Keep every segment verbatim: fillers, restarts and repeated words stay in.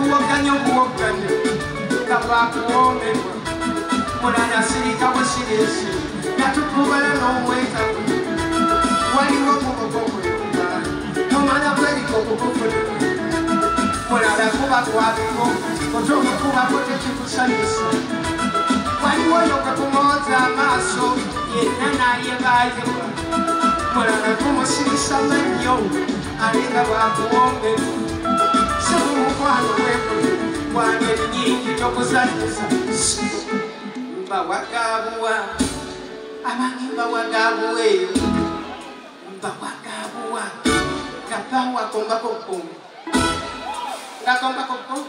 kuwoganya obuwoganya nga bwakuwomerwa mulala sirika busirisi natukubala n'omwetamu waliwo mubogokuyumba omwana bweriko okukufuna mulala kuba kwabiko otomukubako tekikusanyusa waliwo nokakumooza amaaso yenna nayebayewa mulala kumusirisa mannyo alenga bwakuwomberwa sebumukwano wekuli wangeri nyingi tokuzanyusa mba wagabuwa abangi mba wagabuweeyo mba wagabuwa gabawa kombako bukomu ngakombako bukomu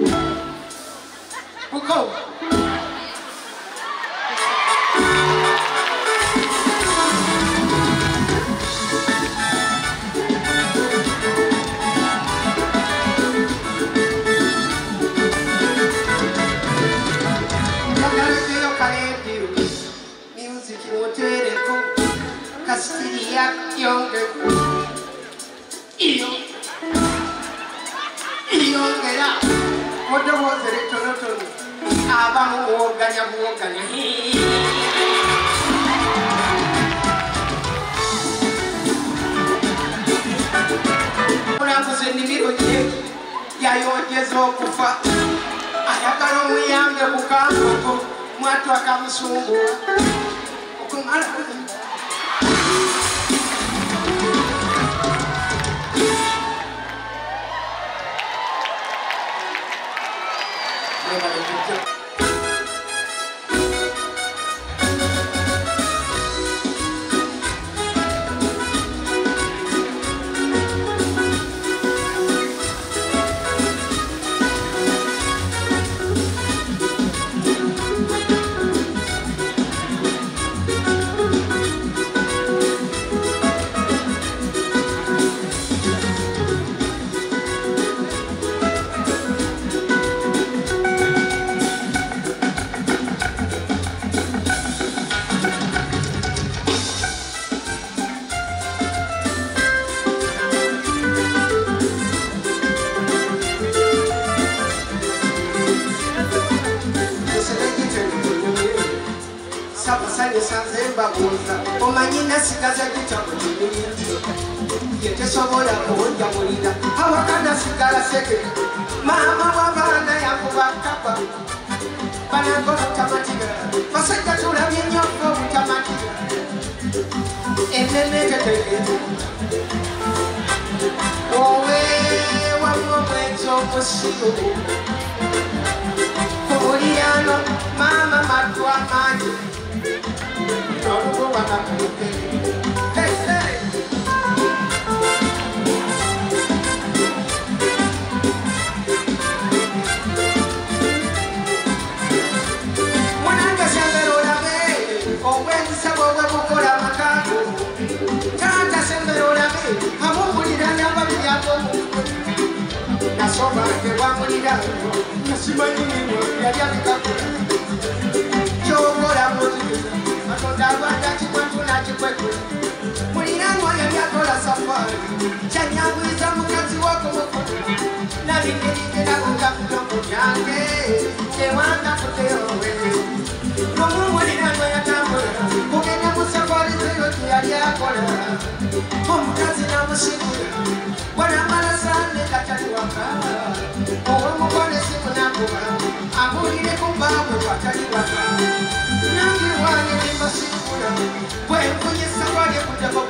bukomu Castilla yonge iyo iyongera modobozere tonotono abamu woganya buwoganya unakuze nimiro je yayongeza okufa ayagala omuyambe ku kankoko mwatu akamusumbula okumala omanyina sigaza gitabo yetesobola kuwonja mulira awakana sigala seke mama w'abaana yakubakaba banangola obutamatiga basajja tulabye nnyo obutamatiga ennenetetegete oweewamu omwezi omusiru kubuliano mama matu amanyi Don't go back up to Hey, hey! When I get a little away, or when someone will put a macaco, can't I send the road away? I won't put it on the apple. That's all right, the one with it out. That's my name, you're Joe, what I'm going Matondabanda chikwatuna chikwekwe Muliranwa yabyakola safari Chanyabuiza mukazi wako mukono Nalingelike na kutafutongo yange Chewanda kuteowe Mungu muliranwa yatambula Kugenda musafari zeyote yaliakola Omukazi na mushikula Wana mala sane katali waka Owe mukone simu nakuwa Amulire kumbabu katali waka Nangi wani ni masikula Kwe mkunye safari ya kutako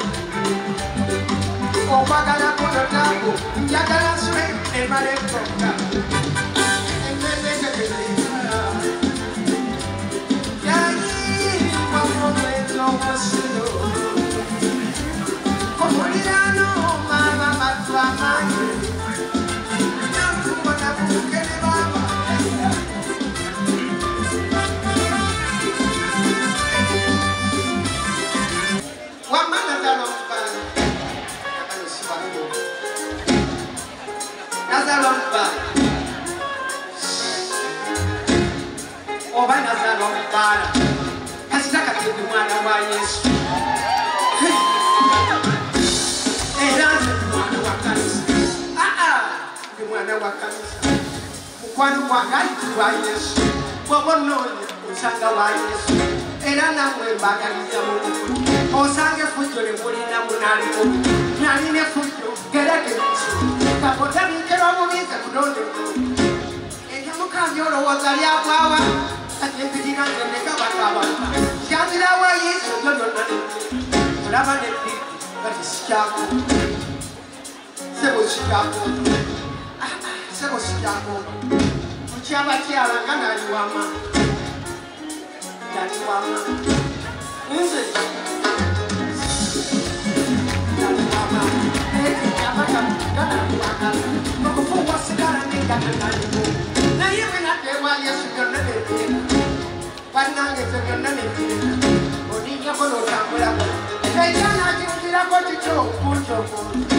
Obagala kuno tango Njagala sure emale mtoka Emele kekele Yayi Wamo mwezo mosilo Komulirano mama matwa manye Nangu mwana kukele mama Wamana zalo mbana Nakano siwako Nazalo mbana Oba nazalo mbana Kasitaka tibu mwana wa Yesu Elanze mwana wa kanisa Ah ah Ndi mwana wa kanisa mukwano gwange gwa Yesu bw'oba onnoonya osanga wa Yesu era nammwe mbaagaliza mu bukulu osange effujjo lye mulinamu n'aliko nalina effujjo gereke Yesu kakotabinkera omubize kulonde enjamukambye olowooza lyabwawa kati empirira nze ndeka bakabaka kyazirawa Yesu byo byonna olaba nebbi kati sikyako sebo sikyako sebo sikyako mukyalakyala nga naliwama naliwama nze naliwama abaka nga naliwagala okufuuwa sigala nengana naliwo naye bwenatewa Yesu byonna nebireka bannange ffe byonna nebireka oninjako n'otambulako ekyanakirukirako kikyo kunkyoko